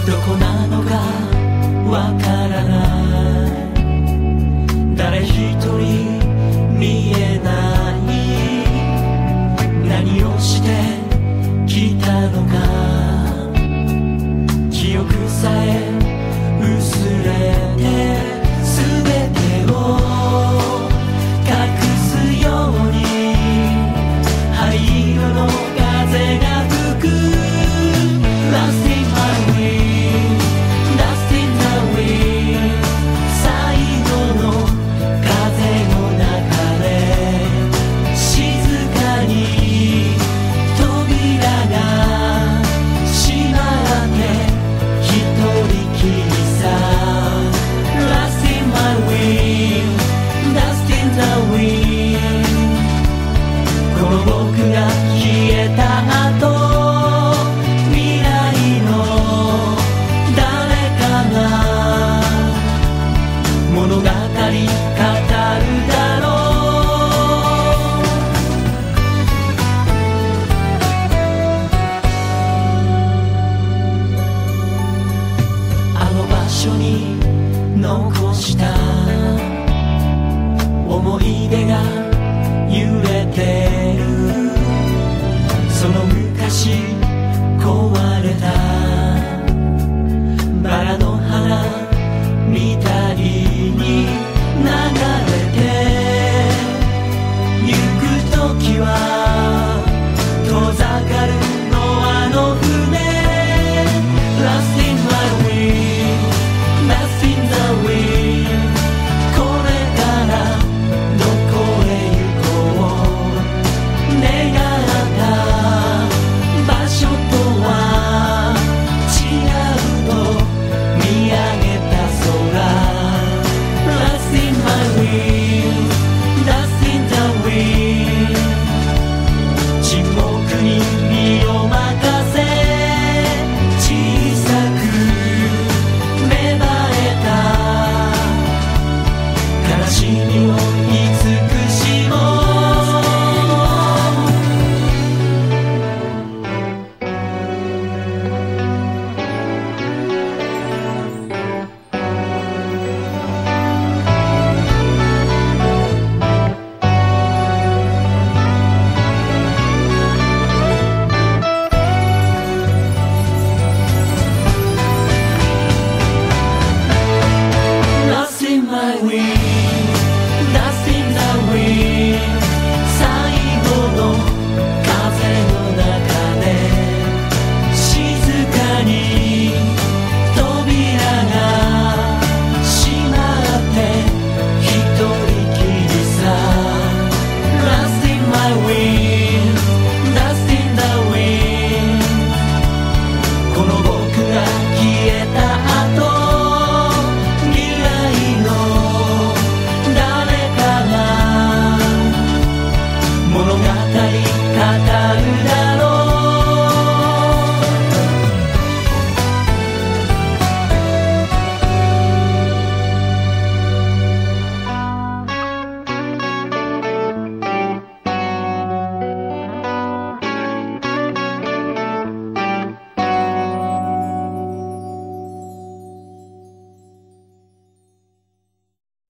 どこなのかわからない、誰一人見えない、何をしてきたのか、記憶さえ薄れて全てを隠すように灰色の風が吹く Lost in my wind, lost in the wind 最後の風の中で静かに扉が閉まって一人きりさ Lost in my wind, lost in the wind この僕が消えた後未来の誰かが物語語るだろう。あの場所に残した思い出が揺れてる、その昔壊れた